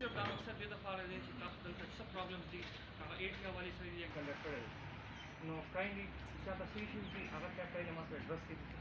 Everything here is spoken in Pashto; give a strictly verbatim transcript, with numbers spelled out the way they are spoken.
صرف دا مقصد دې دپاره دی چې تاسو دلته څه پرابلمز دي هغه ایټ حوالې سره یې کنډکټ کړی نو کایندلی چې چاته څه ایشوز دي هغه چا کړی ما سره ایډرس کړي